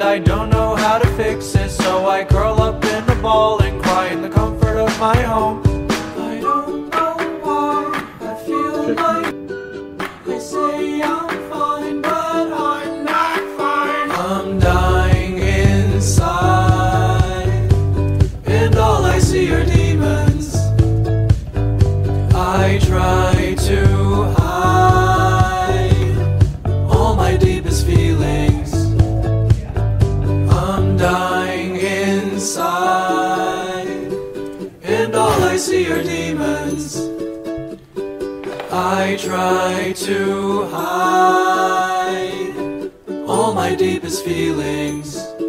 I don't know how to fix it, so I curl up in a ball and cry in the comfort of my home. I don't know why I feel like they say I'm fine, but I'm not fine. I'm dying inside, and all I see are demons. I try to hide all my deepest feelings. I'm dying inside, and all I see are demons. I try to hide all my deepest feelings.